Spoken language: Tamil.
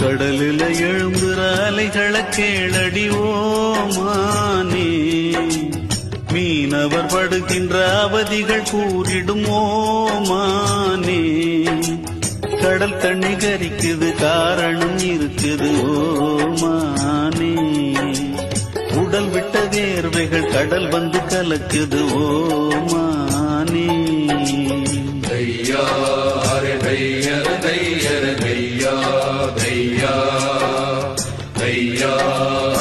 கடலில எழும்புற அலைகளை கேளடி ஓமானே, மீனவர் படுகின்ற அவதிகள் கூறிடும் ஓமானே. கடல் தண்ணி கரிக்குது காரணம் இருக்குது ஓமானே, உடல் விட்ட வேர்வைகள் கடல் வந்து கலக்குது ஓமானே.